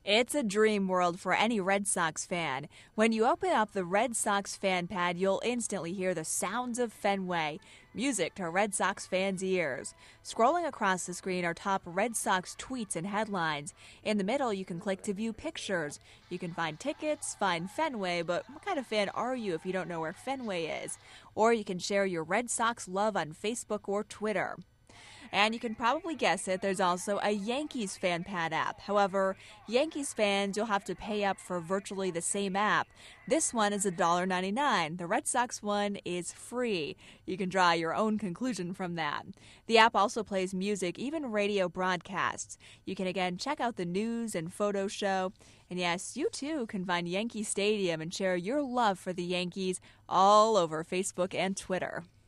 It's a dream world for any Red Sox fan. When you open up the Red Sox fan pad, you'll instantly hear the sounds of Fenway, music to Red Sox fans' ears. Scrolling across the screen are top Red Sox tweets and headlines. In the middle, you can click to view pictures. You can find tickets, find Fenway, but what kind of fan are you if you don't know where Fenway is? Or you can share your Red Sox love on Facebook or Twitter. And you can probably guess it, there's also a Yankees fan pad app. However, Yankees fans, you'll have to pay up for virtually the same app. This one is $1.99. The Red Sox one is free. You can draw your own conclusion from that. The app also plays music, even radio broadcasts. You can again check out the news and photo show. And yes, you too can find Yankee Stadium and share your love for the Yankees all over Facebook and Twitter.